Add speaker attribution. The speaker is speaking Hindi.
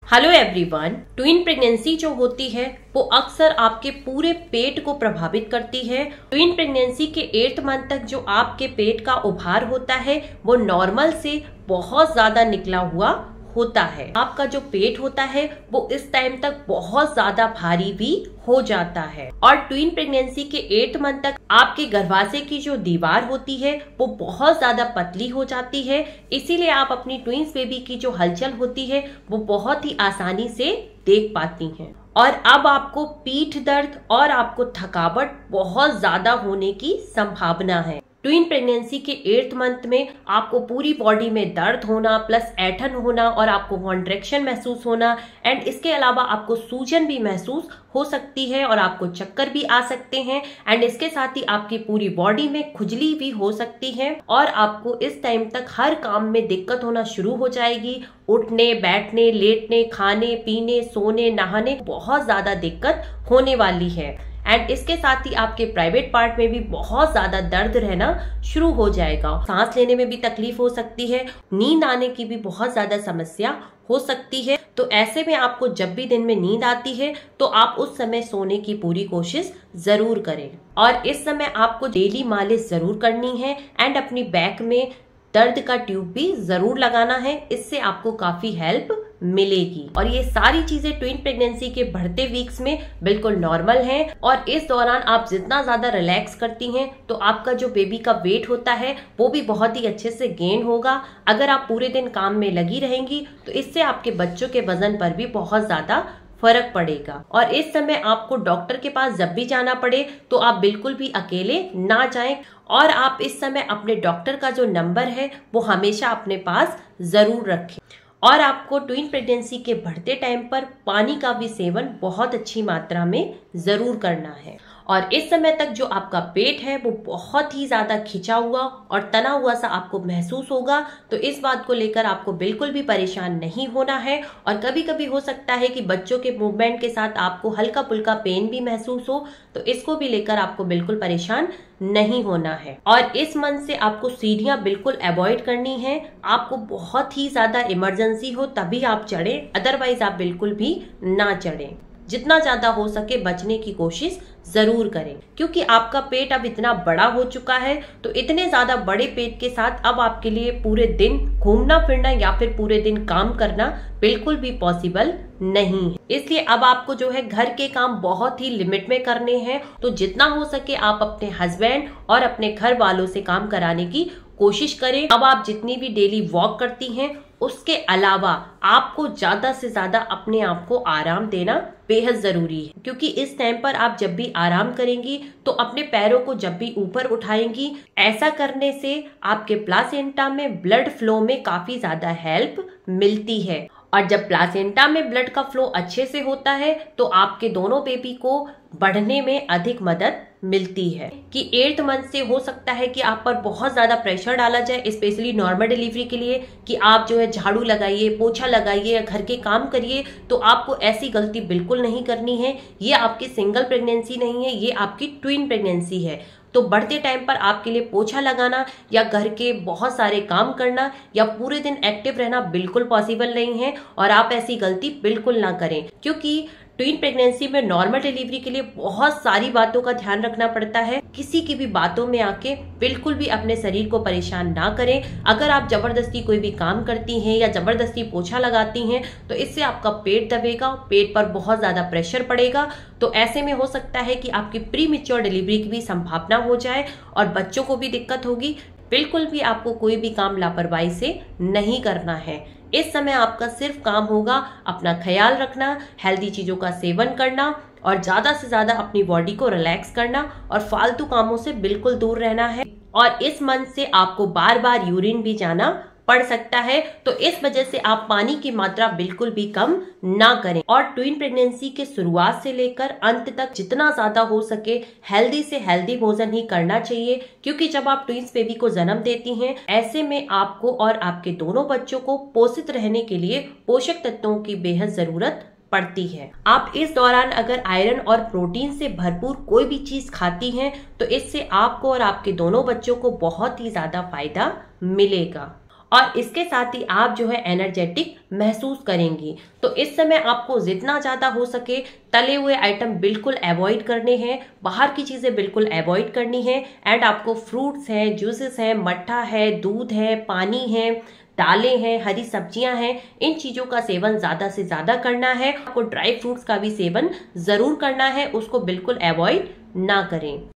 Speaker 1: Hello everyone. ट्विन प्रेगनेंसी जो होती है वो अक्सर आपके पूरे पेट को प्रभावित करती है। ट्विन प्रेगनेंसी के 8th मंथ तक जो आपके पेट का उभार होता है वो नॉर्मल से बहुत ज्यादा निकला हुआ होता है। आपका जो पेट होता है वो इस टाइम तक बहुत ज्यादा भारी भी हो जाता है और ट्विन प्रेगनेंसी के 8th मंथ तक आपके गर्भाशय की जो दीवार होती है वो बहुत ज्यादा पतली हो जाती है। इसीलिए आप अपनी ट्विंस बेबी की जो हलचल होती है वो बहुत ही आसानी से देख पाती हैं। और अब आपको पीठ दर्द और आपको थकावट बहुत ज्यादा होने की संभावना है। ट्विन प्रेगनेंसी के 8th मंथ में आपको पूरी बॉडी में दर्द होना प्लस ऐठन होना और आपको कॉन्ट्रैक्शन महसूस होना एंड इसके अलावा आपको सूजन भी महसूस हो सकती है और आपको चक्कर भी आ सकते हैं एंड इसके साथ ही आपकी पूरी बॉडी में खुजली भी हो सकती है और आपको इस टाइम तक हर काम में दिक्कत होना शुरू हो जाएगी। उठने बैठने लेटने खाने पीने सोने नहाने बहुत ज्यादा दिक्कत होने वाली है एंड इसके साथ ही आपके प्राइवेट पार्ट में भी बहुत ज्यादा दर्द रहना शुरू हो जाएगा। सांस लेने में भी तकलीफ हो सकती है, नींद आने की भी बहुत ज्यादा समस्या हो सकती है। तो ऐसे में आपको जब भी दिन में नींद आती है तो आप उस समय सोने की पूरी कोशिश जरूर करें और इस समय आपको डेली मालिश जरूर करनी है एंड अपनी बैक में दर्द का ट्यूब भी जरूर लगाना है। इससे आपको काफी हेल्प मिलेगी और ये सारी चीजें ट्विन प्रेगनेंसी के बढ़ते वीक्स में बिल्कुल नॉर्मल हैं और इस दौरान आप जितना ज्यादा रिलैक्स करती हैं तो आपका जो बेबी का वेट होता है वो भी बहुत ही अच्छे से गेन होगा। अगर आप पूरे दिन काम में लगी रहेंगी तो इससे आपके बच्चों के वजन पर भी बहुत ज्यादा फर्क पड़ेगा और इस समय आपको डॉक्टर के पास जब भी जाना पड़े तो आप बिल्कुल भी अकेले ना जाएं और आप इस समय अपने डॉक्टर का जो नंबर है वो हमेशा अपने पास जरूर रखें। और आपको ट्विन प्रेगनेंसी के बढ़ते टाइम पर पानी का भी सेवन बहुत अच्छी मात्रा में जरूर करना है और इस समय तक जो आपका पेट है वो बहुत ही ज्यादा खिंचा हुआ और तना हुआ सा आपको महसूस होगा। तो इस बात को लेकर आपको बिल्कुल भी परेशान नहीं होना है और कभी कभी हो सकता है कि बच्चों के मूवमेंट के साथ आपको हल्का फुल्का पेन भी महसूस हो, तो इसको भी लेकर आपको बिल्कुल परेशान नहीं होना है। और इस मंथ से आपको सीढ़ियां बिल्कुल अवॉइड करनी है। आपको बहुत ही ज्यादा इमरजेंसी हो तभी आप चढ़े, अदरवाइज आप बिल्कुल भी ना चढ़े। जितना ज्यादा हो सके बचने की कोशिश जरूर करें क्योंकि आपका पेट अब इतना बड़ा हो चुका है। तो इतने ज्यादा बड़े पेट के साथ अब आपके लिए पूरे दिन घूमना फिरना या फिर पूरे दिन काम करना बिल्कुल भी पॉसिबल नहीं है। इसलिए अब आपको जो है घर के काम बहुत ही लिमिट में करने हैं। तो जितना हो सके आप अपने हस्बैंड और अपने घर वालों से काम कराने की कोशिश करें। अब आप जितनी भी डेली वॉक करती हैं उसके अलावा आपको ज्यादा से ज्यादा अपने आप को आराम देना बेहद जरूरी है क्योंकि इस टाइम पर आप जब भी आराम करेंगी तो अपने पैरों को जब भी ऊपर उठाएंगी, ऐसा करने से आपके प्लासेंटा में ब्लड फ्लो में काफी ज्यादा हेल्प मिलती है और जब प्लासेंटा में ब्लड का फ्लो अच्छे से होता है तो आपके दोनों बेबी को बढ़ने में अधिक मदद मिलती है। कि 8th मंथ से हो सकता है कि आप पर बहुत ज्यादा प्रेशर डाला जाए स्पेशली नॉर्मल डिलीवरी के लिए कि आप जो है झाड़ू लगाइए, पोछा लगाइए या घर के काम करिए, तो आपको ऐसी गलती बिल्कुल नहीं करनी है। ये आपकी सिंगल प्रेगनेंसी नहीं है, ये आपकी ट्विन प्रेगनेंसी है। तो बढ़ते टाइम पर आपके लिए पोछा लगाना या घर के बहुत सारे काम करना या पूरे दिन एक्टिव रहना बिल्कुल पॉसिबल नहीं है और आप ऐसी गलती बिल्कुल ना करें क्योंकि ट्विन प्रेगनेंसी में नॉर्मल डिलीवरी के लिए बहुत सारी बातों का ध्यान रखना पड़ता है। किसी की भी बातों में आके बिल्कुल भी अपने शरीर को परेशान ना करें। अगर आप जबरदस्ती कोई भी काम करती हैं या जबरदस्ती पोछा लगाती हैं तो इससे आपका पेट दबेगा, पेट पर बहुत ज्यादा प्रेशर पड़ेगा। तो ऐसे में हो सकता है कि आपकी प्री मैच्योर डिलीवरी की भी संभावना हो जाए और बच्चों को भी दिक्कत होगी। बिल्कुल भी आपको कोई भी काम लापरवाही से नहीं करना है। इस समय आपका सिर्फ काम होगा अपना ख्याल रखना, हेल्दी चीजों का सेवन करना और ज्यादा से ज्यादा अपनी बॉडी को रिलैक्स करना और फालतू कामों से बिल्कुल दूर रहना है। और इस मंथ से आपको बार बार यूरिन भी जाना पड़ सकता है, तो इस वजह से आप पानी की मात्रा बिल्कुल भी कम ना करें। और ट्विन प्रेगनेंसी के शुरुआत से लेकर अंत तक जितना ज्यादा हो सके हेल्दी से हेल्दी भोजन ही करना चाहिए क्योंकि जब आप ट्विंस बेबी को जन्म देती हैं ऐसे में आपको और आपके दोनों बच्चों को पोषित रहने के लिए पोषक तत्वों की बेहद जरूरत पड़ती है। आप इस दौरान अगर आयरन और प्रोटीन से भरपूर कोई भी चीज खाती हैं तो इससे आपको और आपके दोनों बच्चों को बहुत ही ज्यादा फायदा मिलेगा। और इसके साथ ही आप जो है एनर्जेटिक महसूस करेंगी। तो इस समय आपको जितना ज्यादा हो सके तले हुए आइटम बिल्कुल अवॉइड करने हैं, बाहर की चीजें बिल्कुल अवॉइड करनी है। एंड आपको फ्रूट्स हैं, जूसेस हैं, मट्ठा है, दूध है, पानी है, दालें हैं, हरी सब्जियां हैं, इन चीजों का सेवन ज्यादा से ज्यादा करना है। आपको ड्राई फ्रूट्स का भी सेवन जरूर करना है, उसको बिल्कुल अवॉइड ना करें।